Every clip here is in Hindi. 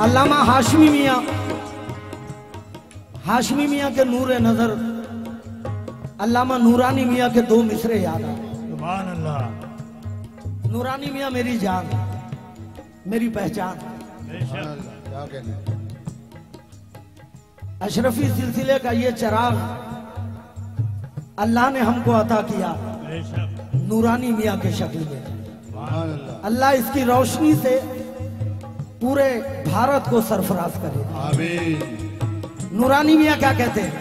अल्लामा हाशमी मियाँ के नूरे नजर अल्लामा नूरानी मियाँ के दो मिसरे याद आए। सुभान अल्लाह। नूरानी मियाँ मेरी जान, मेरी पहचान। अशरफी सिलसिले का ये चिराग अल्लाह ने हमको अता किया नूरानी मियाँ के शक्ल में। अल्लाह इसकी रोशनी से पूरे भारत को सरफराज करे। आमीन। नूरानी मियाँ क्या कहते हैं?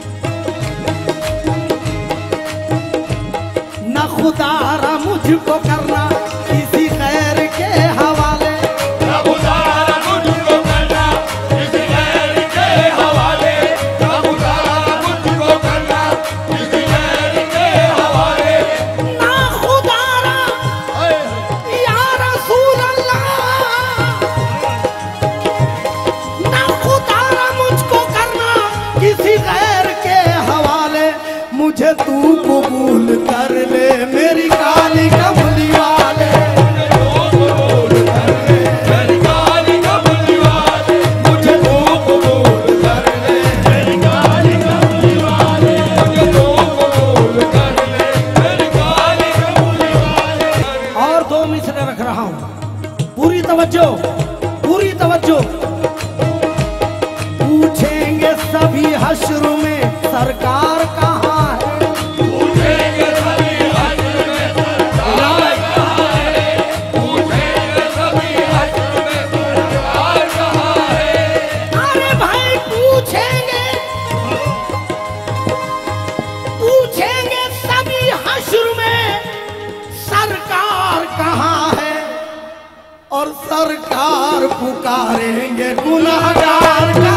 न खुदारा मुझको करना किसी गैर के हवाले, न खुदारा मुझको करना किसी गैर के हवाले, न खुदारा मुझको करना किसी गैर के हवाले, ना खुदारा या रसूल अल्लाह, ना खुदारा मुझको करना किसी गैर के हवाले, मुझे तू कबूल कर ले मेरी काली कमली वाले, मेरी काली कमली वाले, मुझे तू कबूल कर ले मेरी काली कमली वाले, मुझे तो कबूल कर ले, मेरी काली कमली वाले। और दो मिसरे रख रहा हूं, पूरी तवज्जो, पूरी तवज्जो। पूछेंगे सभी हश्र में सरकार कहाँ है, पूछेंगे सभी हश्र में सरकार कहाँ है, पूछेंगे सभी हश्र में सरकार कहाँ है। अरे भाई पूछेंगे, पूछेंगे सभी हश्र में सरकार कहाँ है, और सरकार पुकारेंगे गुनहगार का